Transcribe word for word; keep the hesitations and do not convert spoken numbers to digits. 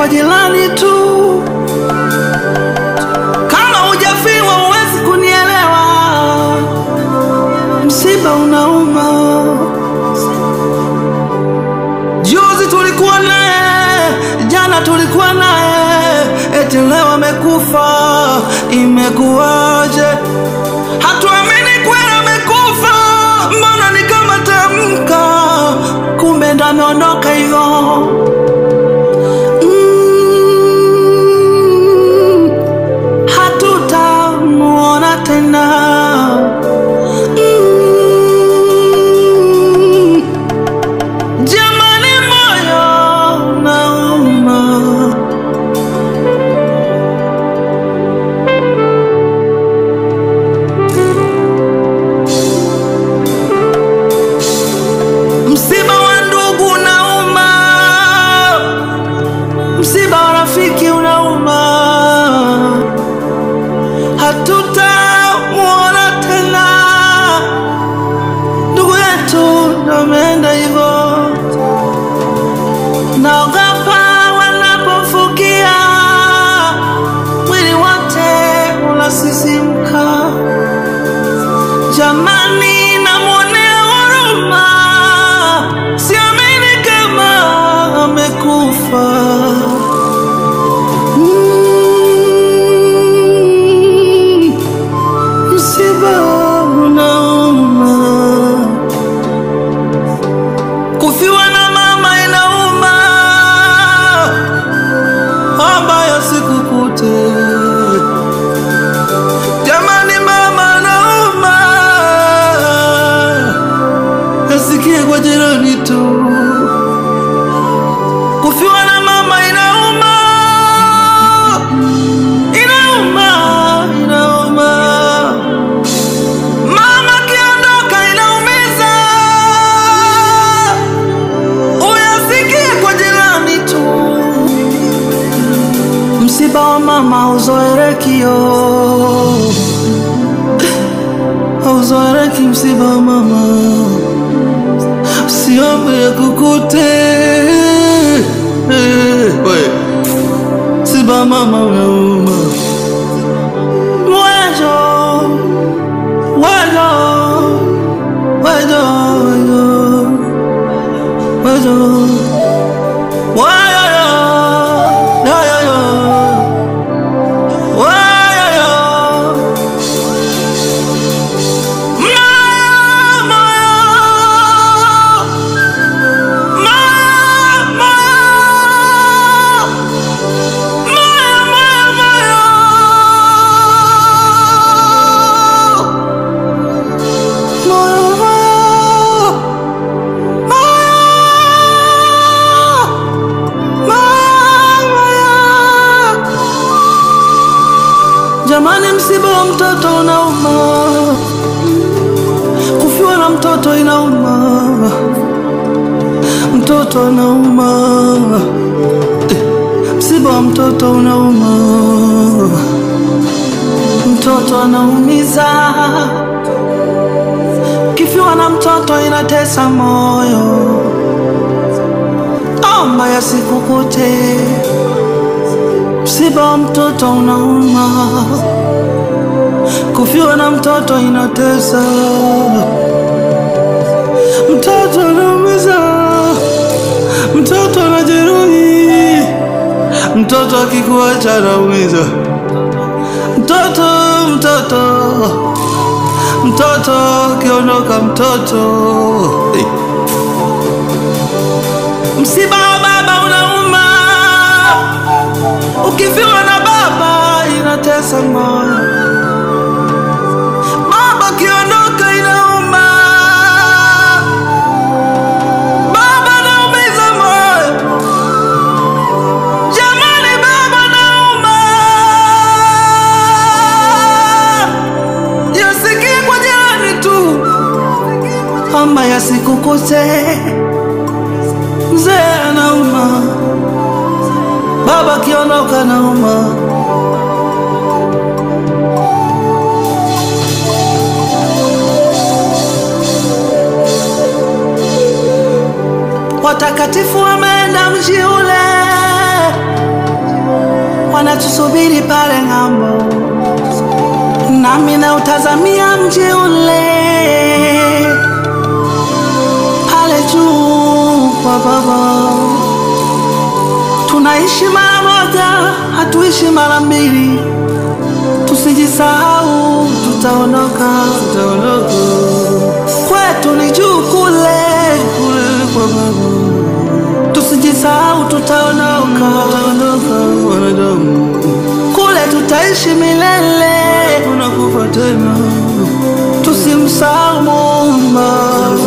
kwa jirani tu. Kama hujafiwa huwezi kunielewa. Msiba unauma. Juzi tulikuwa naye, jana tulikuwa naye, eti leo amekufa. Imekuwaje? Hatuamini kweli amekufa. Mbona ni kama tamka, kumbe ndo ameondoka hivyo. Mm, hatutamuona tena. Jamani namuonea huruma, siamini kama amekufa. Mm, msiba unauma. Kufiwa na mama inauma, ambayo sikukute. Kwa jirani tu. Kufiwa na mama inauma. Inauma, inauma. Mama kiondoka inaumiza. Uyasikie kwa jirani tu. Msiba wa mama uzoerekio. Uzoereki msiba wa mama. Siombe kukute. Msiba mama unauma. Wejo, wejo, wejo, wejo, wejo, wejo. Jamani msiba wa mtoto unauma. Kufiwa na mtoto inauma. Mtoto anauma. Msiba wa mtoto unauma. Mtoto anaumiza. Kifiwa na mtoto inatesa moyo. Omba yasikukute. Msiba wa mtoto unauma. Kufiwa na mtoto inatesa. Mtoto anaumiza. Mtoto anajeruhi. Mtoto akikuacha anaumiza. Mtoto, mtoto, mtoto akiondoka mtoto. Hey. Msiba wa baba unauma. Ukifiwa na baba inatesa moyo. Baba kiondoka inauma. Baba anaumiza moyo. Jamani baba nauma. Yasikie kwa jirani tu. Ama yasikukute. Mzee anauma. Baba kiondoka nauma. Watakatifu wameenda mji ule. wanatusubiri pale ng'ambo, nami na utazamia mji ule pale juu kwa Baba. Tunaishi mara moja, hatuishi mara mbili. Tusijisahau, tutaondoka, tutaondoka. Kwetu ni juu kule, kule kwa Baba. Tusijisahau, tutaondoka, tutaondoka wanadamu. Kule tutaishi milele, tunakufa tena. Tusimsahau Muumba.